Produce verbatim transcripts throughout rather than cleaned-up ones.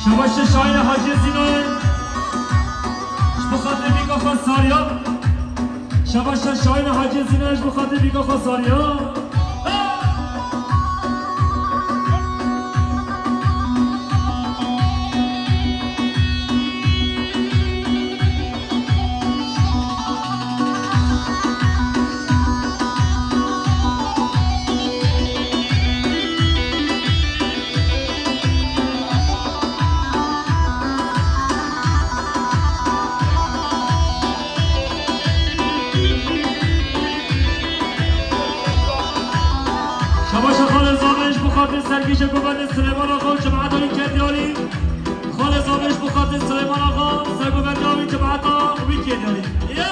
شباش شاین حاجی زینای بخاطر بیگا خساریا شباش شاین حاجی زینایش بخاطر بیگا خساریا سرگیش گوبند سلیمان آقا و جماعت های کردیاری خال زامش بخاطر سلیمان آقا سرگوبند های جماعت ها وی کردیاری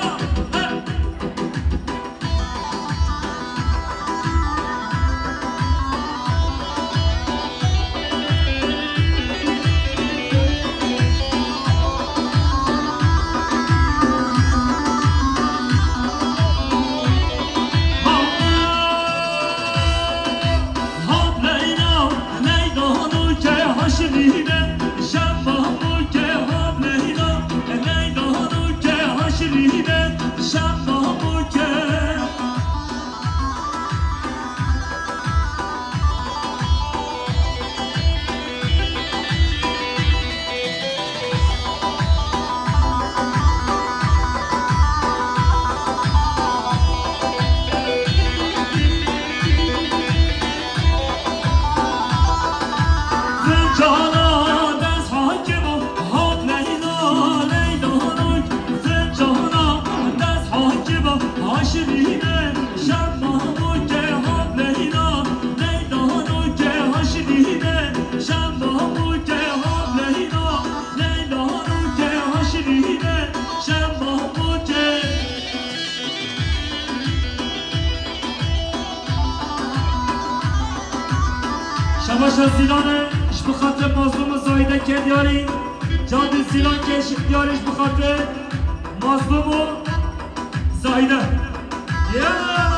شباش زیلانه اش بخاطر مظلوم زایده کردیاری جاد زیلان که اش اختیارش بخاطر مظلوم و زایده یالا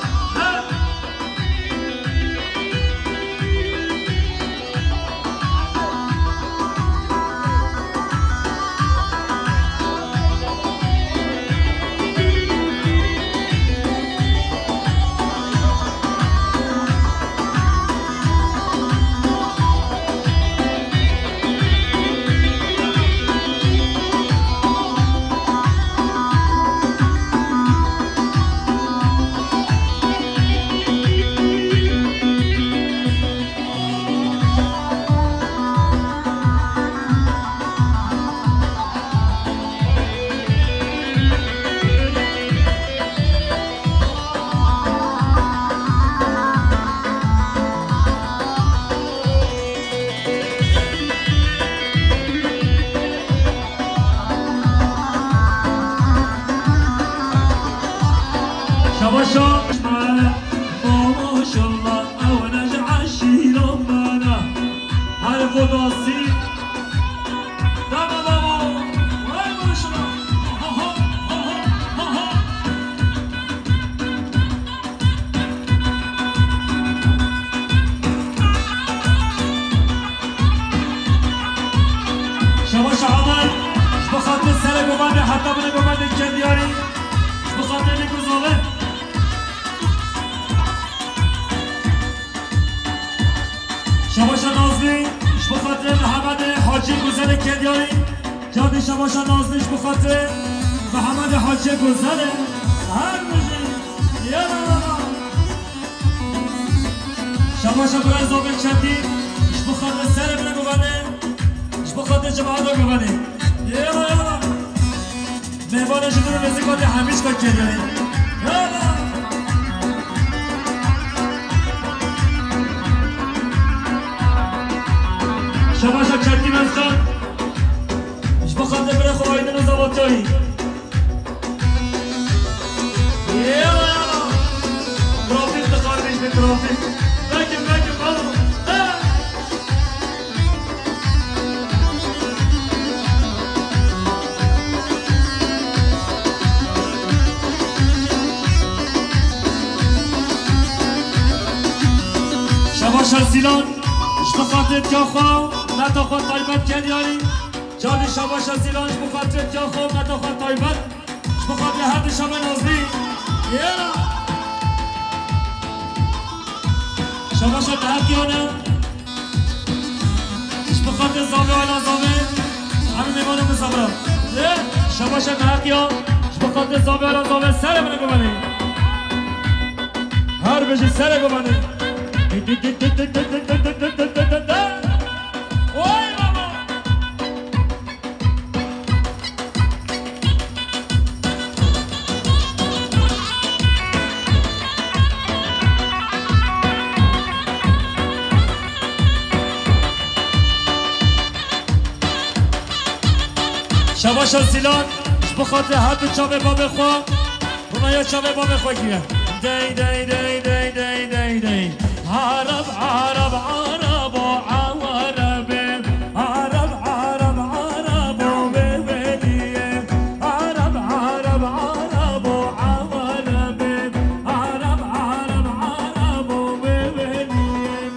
شباشا نازلی اش بخاطر محمد حاجی گذر کردیاری جادی شباشا نازلی اش بخاطر محمد حاجی گذر هر بجی یالا شباشا برای زابل چندی اش بخاطر سر بره گوانه اش بخاطر جماعت رو گوانه یالا یالا مهبانش رو نزدیکات همیش کار کردیاری یالا شباشا چندی مزدان اش بخاطر بره خواه آیدن و زباد جایی یالا یالا ترافیک تخار بیش به ترافیک بگیم بگیم بابا شباشا زیلان اش بخاطر که خواه متا خود طایبت کردیاری جانی شباش از ایرانش بخاطر جا خوب متا خود طایبت بخاطر هر شب نازلی یلا شباش دهکیانه بخاطر زامه آلا زامه همین میمانه مسابقه شباش دهکیان بخاطر زامه آلا زامه سر منه گمانه هر بجی سر گمانه وای بابا شباش سیلان بخاطر هر دو چاوه با بخوا رونایا چاوه با بخوا گیره دی دی دی دی دی دی دی عرب عرب عرب و عرب عرب عرب عرب و ببلیه عرب عرب عرب و عرب عرب عرب عرب و ببلیه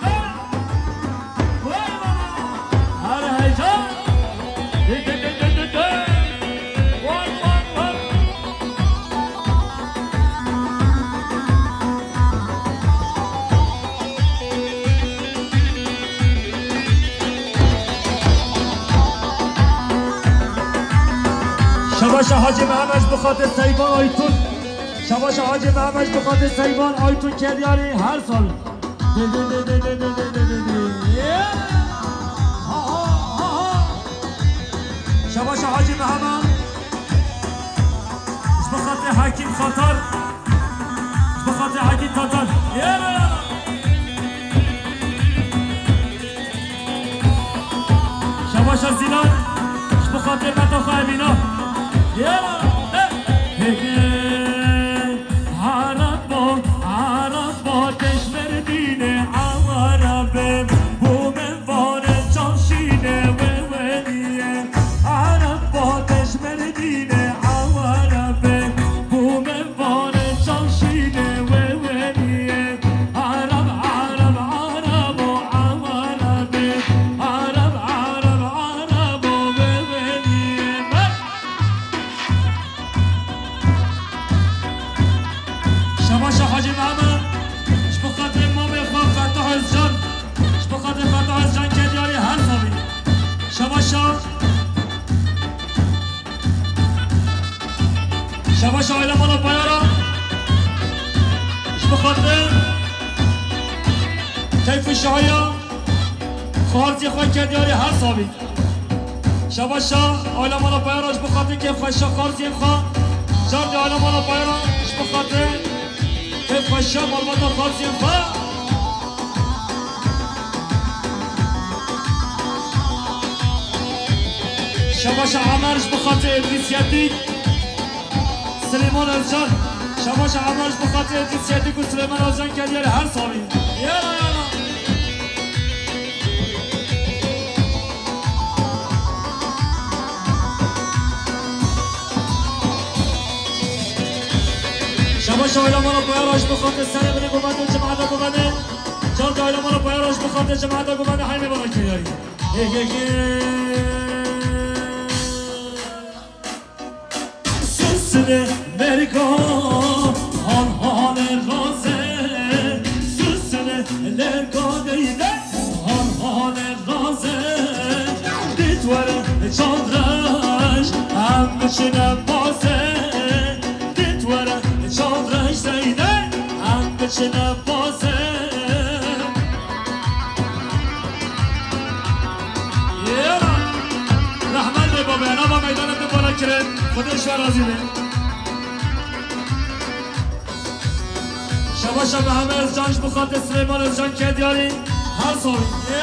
هر هیجان شباش حاجی محمد بخاطر سیبان آیتون شباش حاجی محمد بخاطر سیبان آیتون کردیاری هر سال شباش حاجی محمد بخاطر حکیم خاطر بخاطر حکیم خاطر شباش زیلان بخاطر متاخا امینا عرب با عرب با کشمر دینه عرب بوم وار جانشینه و ولیه عرب با کشمر دینه عرب بوم وار جانشینه و ولیه عرب عرب عرب و عرب عرب عرب عرب و ولیه شباش حاجی محمد بخاطر امام خواه فتح از جان بخاطر فتح از جان کردیاری هر سالی شباشا شباشا آیلا مالا پایارا بخاطر کیف شهایا خارزی خواه کردیاری هر سالی شباشا آیلا مالا پایاراش بخاطر کیف خواه خارزی خواه جان آیلا مالا پایاراش بخاطر كيف الشام والوطن خالص ينفع شباش عمرش بخاطر ادريسياتيك سليمان الجان شباش عمرش بخاطر ادريسياتيك وسليمان الجان كدير هر صامي يلا يلا شباش آیلا مالا پایاراش بخاطر سر بینه گوبند و جماعتا گوبنده جان که آیلا مالا پایاراش بخاطر جماعتا گوبنده حیمه بالا کریاری یک یکی سوسنه مرگا حال حال رازه سوسنه لرگا دیده حال حال رازه دیتواره چاندرش هم بچینه بازه چادرش زیده هم بچنه بازه رحمت به بابا انا با میدانت بالا کرد خودش و راضی به شباشا به همه از جانش بخاطر سلیمان از جان کردیاری هر سالی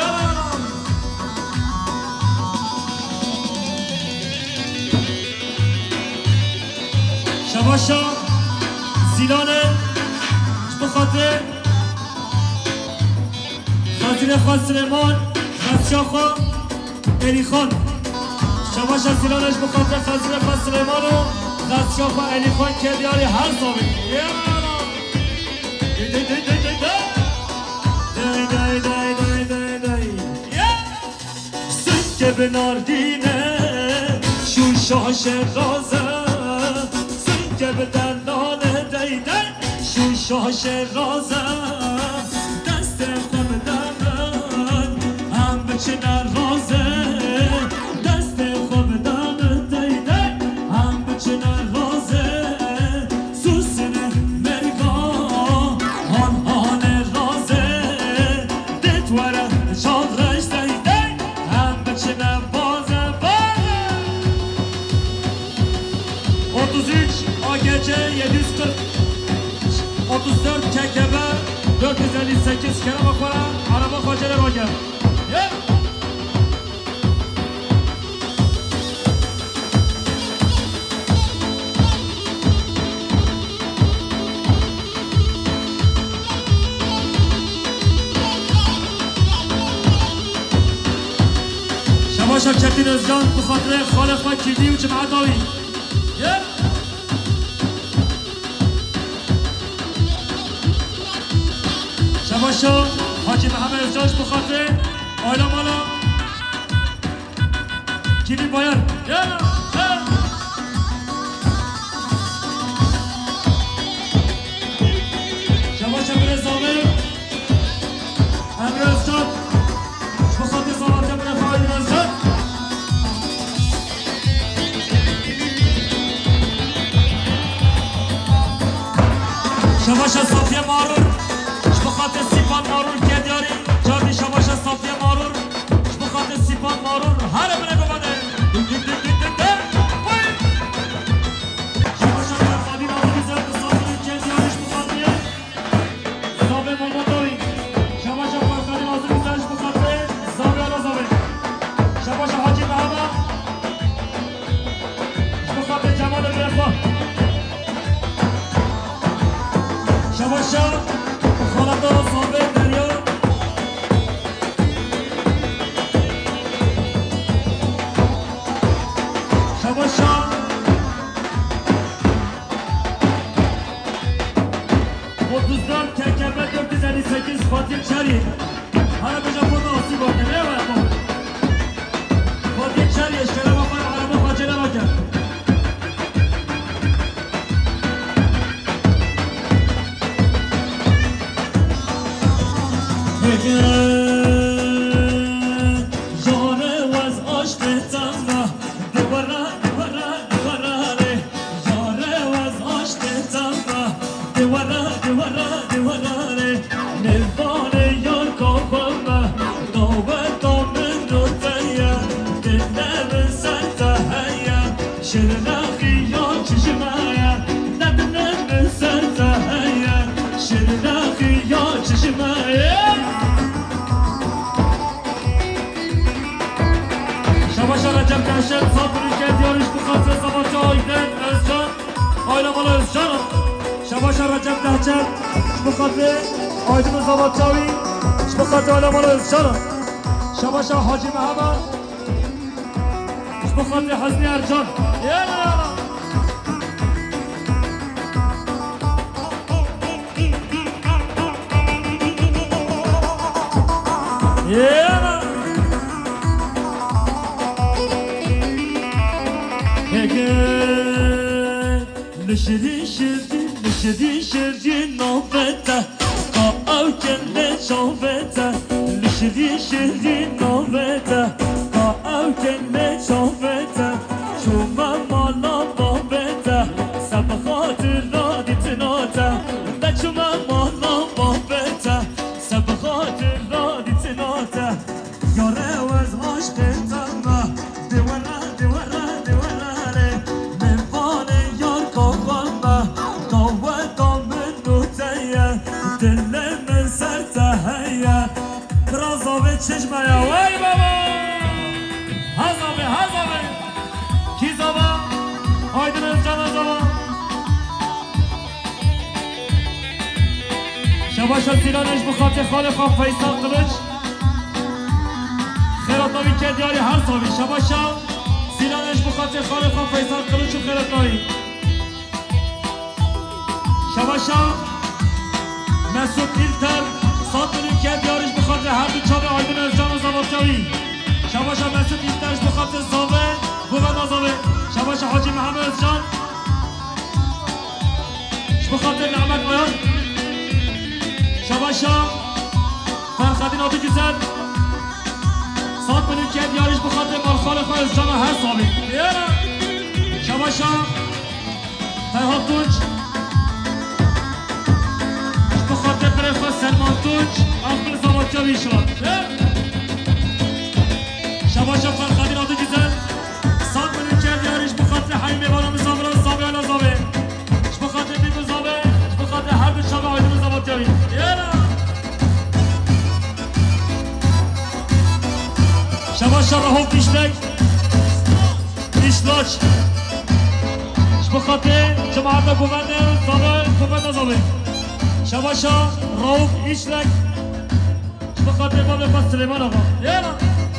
شباشا زیلانه بخاطر خاطر خان سلیمان خاطر خان الی خان شباش از زیلانش بخاطر خاطر خان سلیمان و خاطر خان الی خان کردیاری هر زامی که به ناردینه شو شاش رازه سنگ به دندان دیده شو شاش رازه دست خود دمن هم بچنه رازه دست خود دمن دیده هم بچنه رازه سوسنه مرگا هان هان رازه دتوره چادرش دیده هم بچنه بازه بازه otuz üç A G C yedi yüz kırk otuz dört K K B dört yüz elli sekiz Kerem Akbara araba kocalar var gel. Gel. شما شکرتین özcan bu خاطر خالق و کیدی و جماعت آوی. Gel. شباشو حاجی محمد ازجاج بخاطر آیلا مالا کیلی بایر یالا شباش امیر زامر امیر ازجاج بخاطر سلامت امیر فایدین ازجاج شباش صافیه مارور بخاطر سیپان مارور که دیاری جاردی شباش صافیه مارور بخاطر سیپان مارور هر بره گمانه شباش فرفادی نازو بیزر صافیه که دیاریش بخاطر زابه مالماتوی شباش فرفادی نازو بیزرش بخاطر زابه آلا زابه شباش حاجی محمد بخاطر جمال برخواه شباش خالتا صابر دریا شباشا otuz dört K K B dört yüz elli sekiz Fatih Çeri hala bir Japon'da asıl bakın ne var bu Fatih Çeri eşkere bakar araba facele bakar Yâre vaz aşk etanla Divara divara divarare Yâre vaz aşk etanla Divara divara divarare Nirvane yar kafama Davet amin rutaya Dinlemin sen tahaya Şirnaki yar çişmaya Nebinemin sen tahaya Şirnaki yar çişmaya Şabaşa Recep Dehşet Sabri Kediyoruz bu katı Sabahçı Ayden Özcan Aylamalı Özcan'ım Şabaşa Recep Dehşet bu katı Aydın Sabahçı Avi bu katı Aylamalı Özcan'ım Şabaşa Hacı Mehmet bu katı Hazni Ercan Yana yana Yana Nişri şirdi, nişri şirdi nafete Ka'avken şafete Nişri şirdi nafete Ka'avken şafete Şuma mala babete Sabhatır raditnate Beçuma mala babete Sabhatır raditnate Yare vez aşk etanma Divara divara divarare Menvane yar kafama Davet amin nutaya Dinlemin ser tahaya Krazave çeşmeye Vay baba Hazabe hazabe Kizaba Aydın Özcan Özaba Şabaşa Silaneş bu katı Halifan Faysal Kılıç Xeratnavi Kediyari her savi Şabaşa Silaneş bu katı Halifan Faysal Kılıç u Xeratnavi Şabaşa Mesut İlter Satırın Kediyariş bu katı her bir çabe Aydın Özcan Özaba شباشا مسعود اینتاش بخاطر زاوه بوبنا زاوه شباشا حاجی محمد جان بخاطر نعمت میان شباشا فرخدین آبی گزد سات منو که دیارش بخاطر مالخال خواهد جان هر صابی شباشا فرهاد تونج بخاطر برفت سلمان تونج افل زمانجا بیشلان شباشا فرخدین آبی گزد سات منو که دیارش بخاطر حیمه بالا مصابران زابه علا زابه بخاطر بیگو زابه بخاطر هر دو شبه آیدون زمانجا بی شباشا رهوب دیشتک دیشلاچ بخاطر جماعت گوونده زابه گوونده زابه شباشا رهوب ایشلک بخاطر بابه پس سلیمان آقا یالا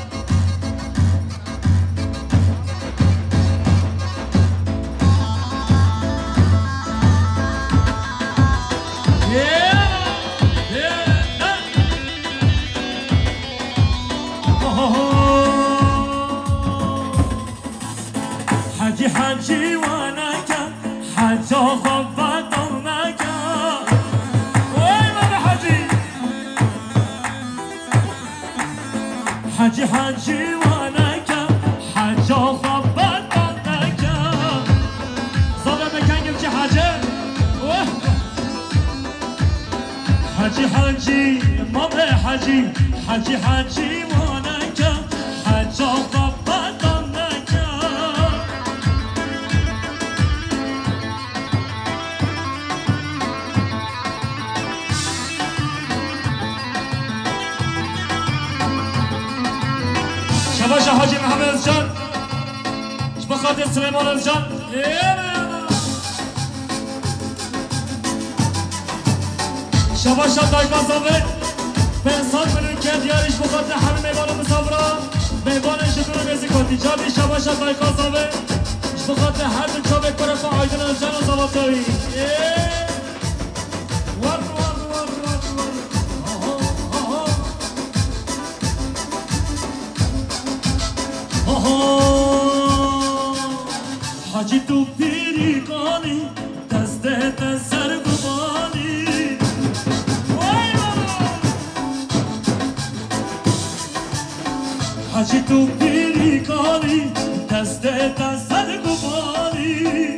حجي حجي وانك حتى خبط امك وين ما حجي حجي حجي وانك حتى خبط امك صار مكان قبل حاجه حجي حجي ما حجي حجي حجي وانك حتى خبط شباشا حاجی محمد جان بخاطر سلیمان جان شباشا دایگان زاوه پنسان منون که دیارش بخاطر همه میوان مسافران میوان شدون میزی کردی جابی شباشا دایگان زاوه بخاطر هر دو چابه کرفا آیدن جان و زواتایی ور ور ور ور حاجی تو پیری کانی دست دست سرگوانی حاجی تو پیری کانی دست دست سرگوانی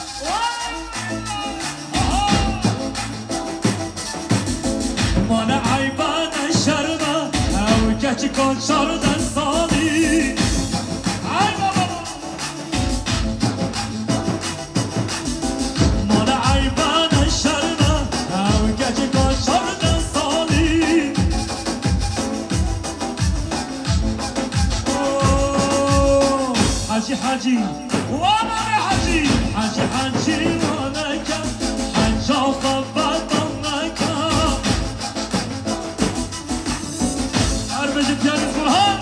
مانع عیبان شرمه او کچی کن شردن سالی حاجی حاجی وانا حاجی حاجی حاجی وانا کم حاجا خبط امك اربج پیان فرهاد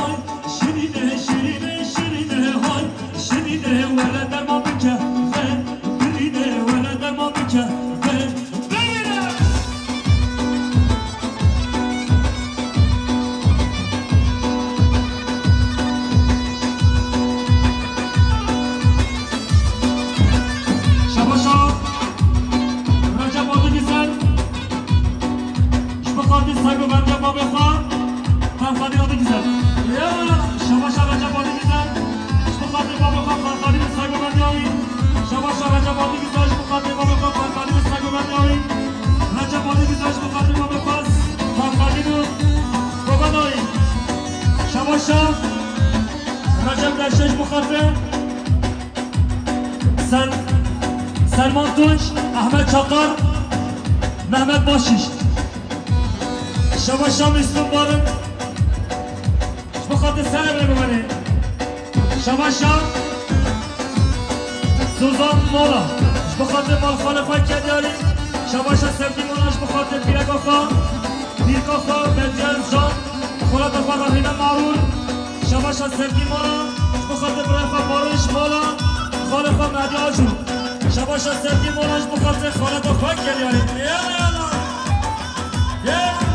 های شیرینه شیرینه شیرینه های شیرینه ولی در ما بکه برینه ولی در ما بکه سگو بنده ما بخوان فرخانی آده گیزد شما شما جب آده گیزد بخواهد ما بخوان فرخانی به سگو بنده آوی شما شما جب آده گیزد بخواهد ما بخوان فرخانی به سگو بنده آوی رجب آده گیزد بخواهد ما بخوان فرخانی رو ببند آوی شما شما رجب دشتش بخواهد سل سلمان تونج احمد چاقار محمد باشیش شما شام استون بارن بخاطر سر ببرین شما شام سوزان مولا بخاطر مال خالفای کدیاری شما شام سفتی موناش بخاطر پیرکا خان پیرکا خان بلجر جان خلاط فرحین معرور شما شام سفتی مولا بخاطر برفا بارش مولا خالفا مهدی آجو شما شام سفتی موناش بخاطر خالط فای کدیاری یالا یالا یالا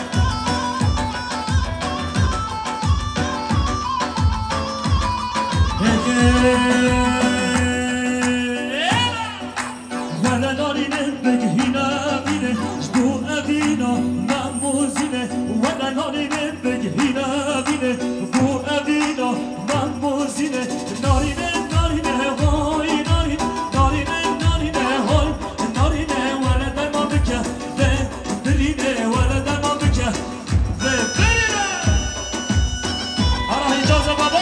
ولا نارينه بجهينا بينه جبو أبينا ماموزينه ولا نارينه بجهينا بينه جبو أبينا ماموزينه نارينه نارينه هاي نارينه نارينه نارينه هاي نارينه ولا دما بكه برينه ولا دما بكه برينه أنا إجازة بابا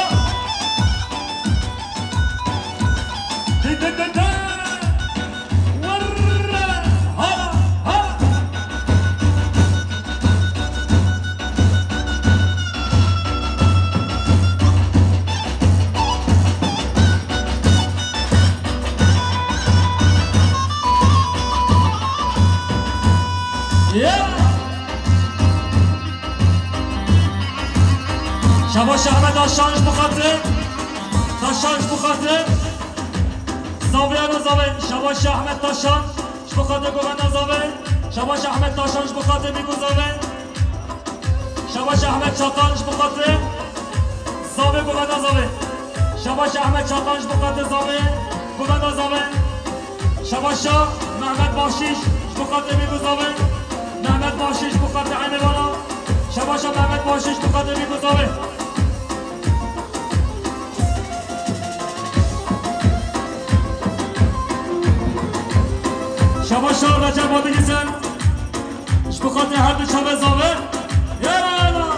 شباش احمد داشتانش بخاطر داشتانش بخاطر زاویه رو زاویه شباش احمد داشتانش بخاطر گوهن زاویه شباش احمد داشتانش بخاطر میگو زاویه شباش احمد چاقانش بخاطر زاویه گوهن زاویه شباش احمد چاقانش بخاطر زاویه گوهن زاویه شباش محمد باشیش بخاطر میگو زاویه محمد باشیش بخاطر عین بالا شباش محمد باشیش بخاطر میگو زاویه شباش رجب آده گیزن اش بخاطر هر دو چابه زاوه یالا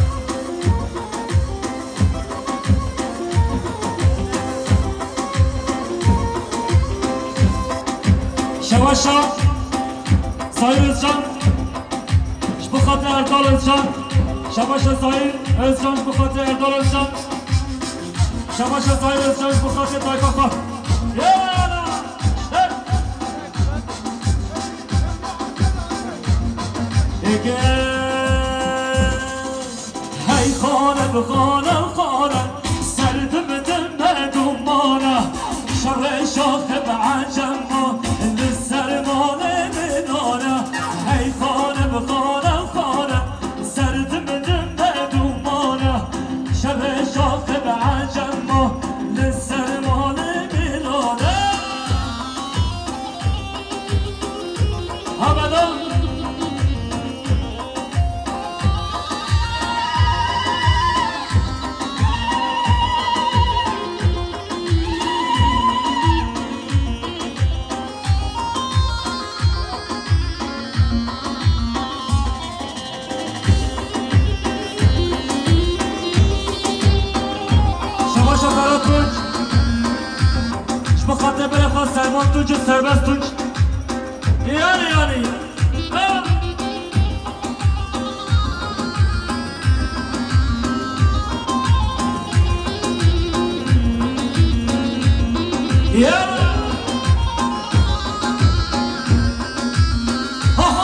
شباش سایر ازشان اش بخاطر اردال ازشان شباش سایر ازشان اش بخاطر اردال ازشان شباش سایر ازشان اش بخاطر دایکا خواه یالا هی خانه خانه خانه سردم دم دمانه شر شاخ بعجم للسرمان منانه هی خانه خانه خانه سردم دم دمانه شر شاخ بعجم للسرمان منانه ابدا بخاطر بره خواست سلمان تونج و سربست تونج یعنی یعنی یعنی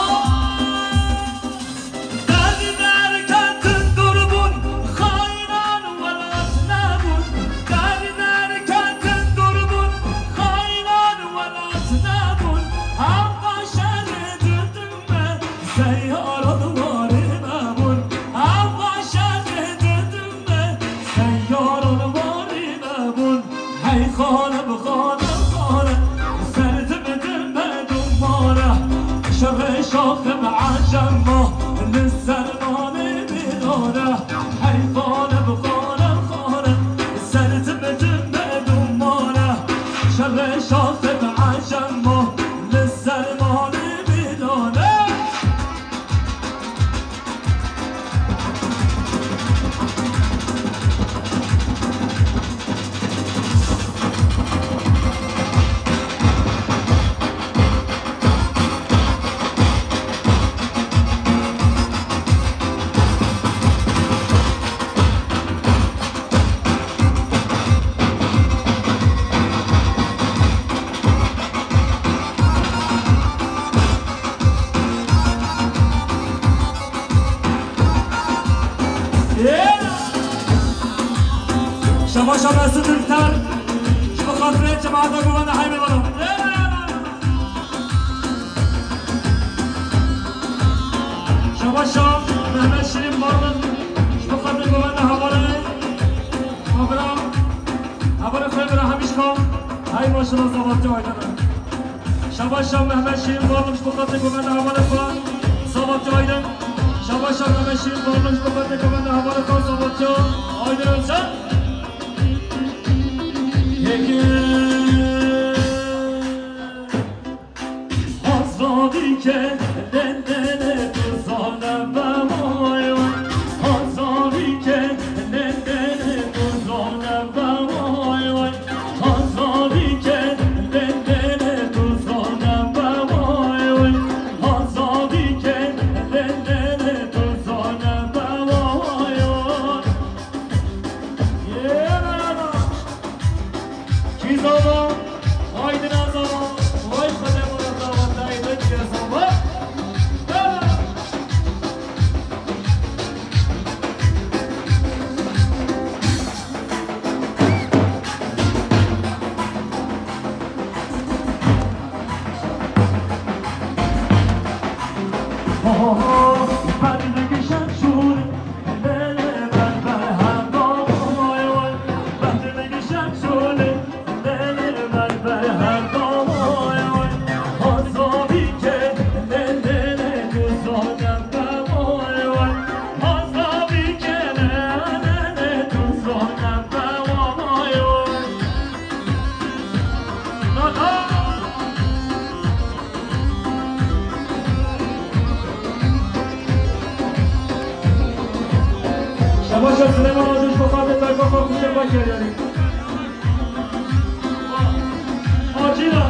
دردی در کندن دربون خواهی خانه بخانه خانه سرت بدم دماره شر شاخ معجم ما للسلمان بداره حیفانه بخانه خانه سرت بدم دماره شر شاخ معجم ما للسلمان بداره شما شما سدرتر شما خاطره جماعت گوان حیمه بانو شما شما محمد شیرین بارمن شما خاطره گوان حواله مبرام حواله خوی برا همیش کام های ما شما زباطی آیدن شما شما محمد شیرین بارمن شما خاطره گوان حواله خواه زباطی آیدن شما شما محمد شیرین بارمن شما خاطره گوان حواله خواه زباطی آیدن آزادی که دل دل تو زانم و وای وای آزادی که دل دل تو زانم و وای وای آزادی که دل دل تو زانم و وای وای آزادی که دل دل تو زانم و وای وای کی زاما آیدن زاما وای خدا مرا زاما دایده که زاما شما شد سلیمان آجوش بخواهد در بخواه کوچه باکر یاری آجینا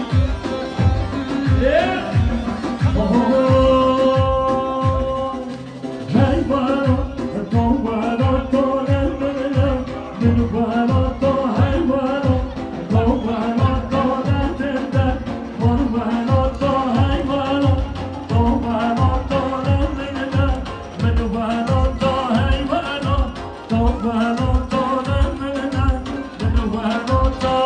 هی بالا تو بالا تو نمینم من بالا تو هی بالا تو بالا تو نمینم من بالا تو هی بالا تو بالا تو نمینم من بالا تو هی بالا تو بالا تو نمینم من بالا تو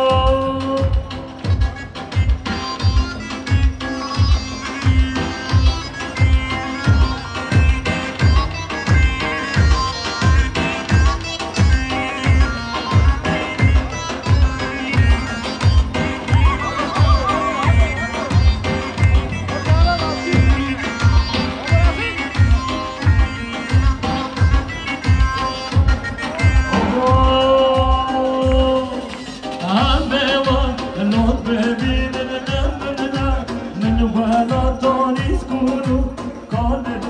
Baby,